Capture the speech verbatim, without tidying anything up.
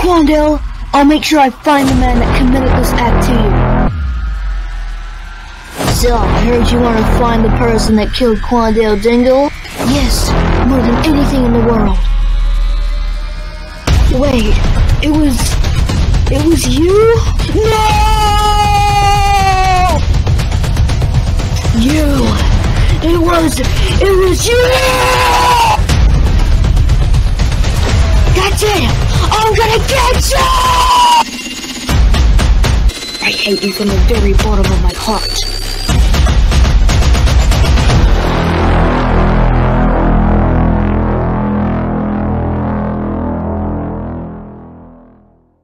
Quandale, I'll make sure I find the man that committed this act to you. So, I heard you want to find the person that killed Quandale Dingle? Yes, more than anything in the world. Wait, it was... it was you? No! You! It was... it was you! That's it! I'm gonna get you! I hate you from the very bottom of my heart.